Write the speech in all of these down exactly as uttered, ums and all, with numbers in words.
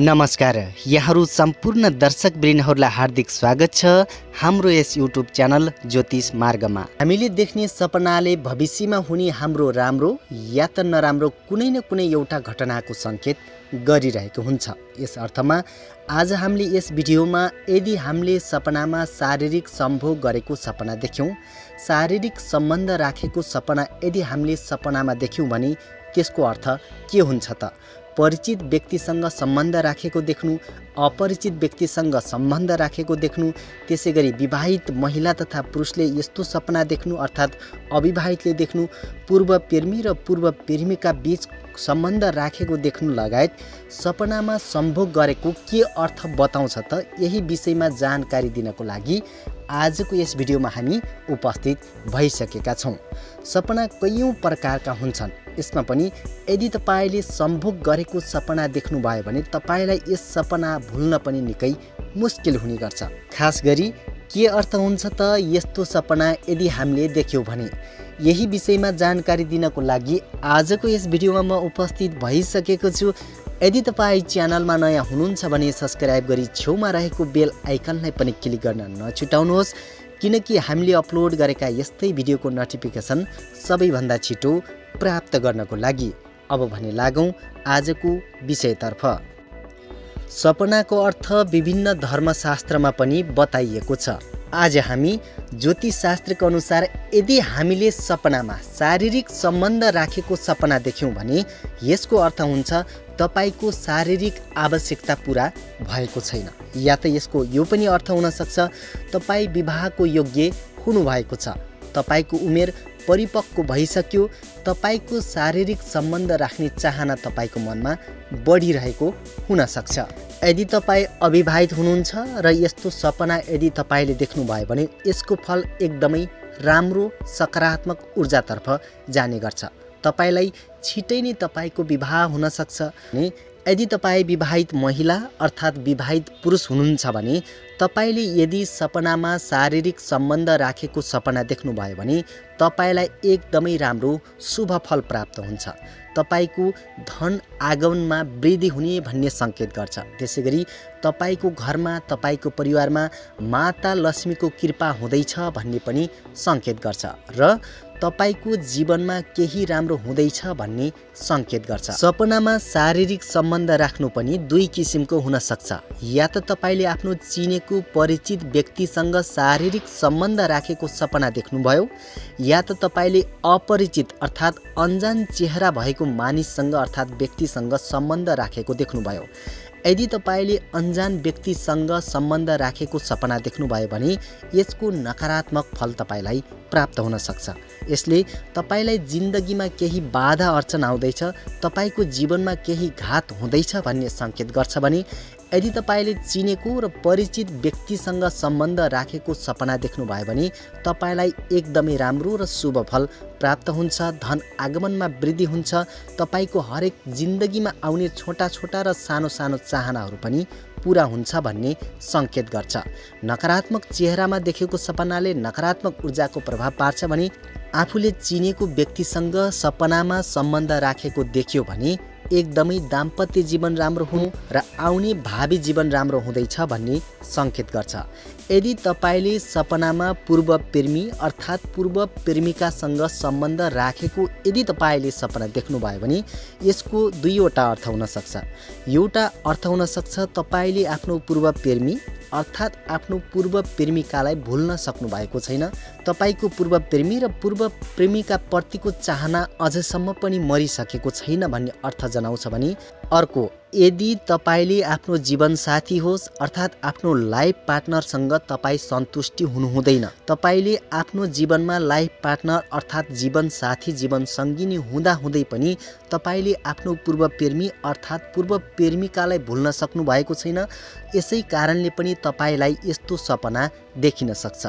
नमस्कार, यहाँहरू सम्पूर्ण दर्शकवृन्दहरूलाई हार्दिक स्वागत छ हाम्रो यस युट्युब च्यानल ज्योतिष मार्गमा। हामीले देख्ने सपनाले भविष्यमा हुने हाम्रो राम्रो या त नराम्रो कुनै न कुनै एउटा घटनाको सङ्केत गरिरहेको हुन्छ। यस अर्थमा आज हामीले यस भिडियोमा यदि हामीले सपनामा शारीरिक सम्भोग गरेको सपना देख्यौँ, शारीरिक सम्बन्ध राखेको सपना यदि हामीले सपनामा देख्यौँ भने त्यसको अर्थ के हुन्छ त? परिचित व्यक्तिसँग सम्बन्ध राखेको देख्नु, अपरिचित व्यक्तिसँग सम्बन्ध राखेको देख्नु, त्यसै गरी विवाहित महिला तथा पुरुषले यस्तो सपना देख्नु अर्थात् अविवाहितले देख्नु, पूर्व प्रेमी र पूर्व प्रेमिका बीच सम्बन्ध राखेको देख्नु लगायत सपनामा सम्भोग गरेको के अर्थ बताउँछ त? यही विषयमा जानकारी दिनको लागि आजको यस भिडियोमा हामी उपस्थित भइसकेका छौँ। सपना कैयौँ प्रकारका हुन्छन्। यसमा पनि यदि तपाईँले सम्भोग गरेको सपना देख्नुभयो भने तपाईँलाई यस सपना भुल्न पनि निकै मुस्किल हुने गर्छ। खास गरी के अर्थ हुन्छ त यस्तो सपना यदि हामीले देख्यौँ भने? यही विषयमा जानकारी दिनको लागि आजको यस भिडियोमा म उपस्थित भइसकेको छु। यदि तपाईँ च्यानलमा नयाँ हुनुहुन्छ भने सब्सक्राइब गरी छेउमा रहेको बेल आइकनलाई पनि क्लिक गर्न नछुटाउनुहोस्, किनकि हामीले अपलोड गरेका यस्तै भिडियोको नोटिफिकेसन सबैभन्दा छिटो प्राप्त गर्नको लागि। अब भने लागौँ आजको विषयतर्फ। सपनाको अर्थ विभिन्न धर्मशास्त्रमा पनि बताइएको छ। आज हामी ज्योतिष शास्त्रको अनुसार यदि हामीले सपनामा शारीरिक सम्बन्ध राखेको सपना देख्यौँ भने यसको अर्थ हुन्छ तपाईँको शारीरिक आवश्यकता पुरा भएको छैन, या त यसको यो पनि अर्थ हुन सक्छ तपाईँ विवाहको योग्य हुनुभएको छ, तपाईँको उमेर परिपक्व भइसक्यो, तपाईँको शारीरिक सम्बन्ध राख्ने चाहना तपाईँको मनमा बढिरहेको हुन सक्छ। यदि तपाईँ अविवाहित हुनुहुन्छ र यस्तो सपना यदि तपाईँले देख्नुभयो भने यसको फल एकदमै राम्रो सकारात्मक ऊर्जातर्फ जाने गर्छ। तपाईँलाई छिटै नै तपाईँको विवाह हुन सक्छ। अनि यदि तपाईँ विवाहित महिला अर्थात् विवाहित पुरुष हुनुहुन्छ भने तपाईँले यदि सपनामा शारीरिक सम्बन्ध राखेको सपना देख्नुभयो भने तपाईँलाई एकदमै राम्रो शुभ फल प्राप्त हुन्छ। तपाईँको धन आगमनमा वृद्धि हुने भन्ने सङ्केत गर्छ। त्यसै गरी तपाईँको घरमा तपाईँको परिवारमा माता लक्ष्मीको कृपा हुँदैछ भन्ने पनि सङ्केत गर्छ र तपाईँको जीवनमा केही राम्रो हुँदैछ भन्ने सङ्केत गर्छ। सपनामा शारीरिक सम्बन्ध राख्नु पनि दुई किसिमको हुन सक्छ। या त तपाईँले आफ्नो चिनेको परिचित व्यक्तिसँग शारीरिक सम्बन्ध राखेको सपना देख्नुभयो, या त तपाईँले अपरिचित अर्थात् अन्जान चेहरा भएको मानिससँग अर्थात् व्यक्तिसँग सम्बन्ध राखेको देख्नुभयो। यदि तपाईँले अन्जान व्यक्तिसँग सम्बन्ध राखेको सपना देख्नुभयो भने यसको नकारात्मक फल तपाईँलाई प्राप्त हुन सक्छ। यसले तपाईँलाई जिन्दगीमा केही बाधा अर्चन आउँदैछ, तपाईँको जीवनमा केही घात हुँदैछ भन्ने सङ्केत गर्छ भने यदि तपाईँले चिनेको र परिचित व्यक्तिसँग सम्बन्ध राखेको सपना देख्नुभयो भने तपाईँलाई एकदमै राम्रो र शुभ फल प्राप्त हुन्छ, धन आगमनमा वृद्धि हुन्छ, तपाईँको हरेक जिन्दगीमा आउने छोटा छोटा र सानो सानो चाहनाहरू पनि पुरा हुन्छ भन्ने सङ्केत गर्छ। नकारात्मक चेहरामा देखेको सपनाले नकारात्मक ऊर्जाको प्रभाव पार्छ भने आफूले चिनेको व्यक्तिसँग सपनामा सम्बन्ध राखेको देख्यो भने एकदमै दाम्पत्य जीवन राम्रो हुनु र आउने भावी जीवन राम्रो हुँदैछ भन्ने सङ्केत गर्छ। यदि तपाईँले सपनामा पूर्व प्रेमी अर्थात् पूर्व प्रेमिकासँग सम्बन्ध राखेको यदि तपाईँले सपना देख्नुभयो भने यसको दुईवटा अर्थ हुन सक्छ। एउटा अर्थ हुन सक्छ तपाईँले आफ्नो पूर्व प्रेमी अर्थात् आफ्नो पूर्व प्रेमिकालाई भुल्न सक्नु भएको छैन, तपाईँको पूर्व प्रेमी र पूर्व प्रेमिका प्रतिको चाहना अझसम्म पनि मरिसकेको छैन भन्ने अर्थ जनाउँछ भने अर्को, यदि तपाईँले आफ्नो जीवनसाथी होस् अर्थात् आफ्नो लाइफ पार्टनरसँग तपाईँ सन्तुष्टि हुनुहुँदैन, तपाईँले आफ्नो जीवनमा लाइफ पार्टनर अर्थात् जीवनसाथी जीवनसङ्गिनी हुँदा हुँदै पनि तपाईँले आफ्नो पूर्व प्रेमी अर्थात् पूर्व प्रेमिकालाई भुल्न सक्नु भएको छैन, यसै कारणले पनि तपाईँलाई यस्तो सपना देखिन सक्छ।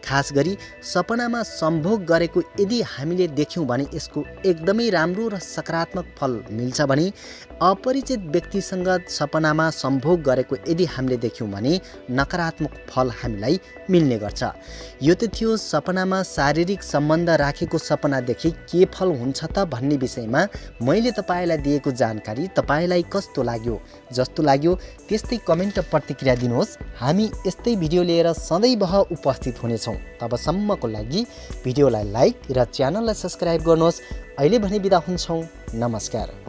खास गरी सपनामा सम्भोग गरेको यदि हामीले देख्यौँ भने यसको एकदमै राम्रो र सकारात्मक फल मिल्छ भने अपरिचित व्यक्तिसँग सपनामा सम्भोग गरेको यदि हामीले देख्यौँ भने नकारात्मक फल हामीलाई मिल्ने गर्छ। यो त थियो सपनामा शारीरिक सम्बन्ध राखेको सपनादेखि के फल हुन्छ त भन्ने विषयमा मैले तपाईँलाई दिएको जानकारी तपाईँलाई कस्तो लाग्यो? जस्तो लाग्यो त्यस्तै कमेन्ट प्रतिक्रिया दिनुहोस्। हामी यस्तै भिडियो लिएर सधैँभर उपस्थित हुनेछौँ। तबसम्मको लागि भिडियोलाई लाइक र च्यानललाई सब्स्क्राइब गर्नुहोस्। अहिले भने बिदा हुन्छौँ। नमस्कार।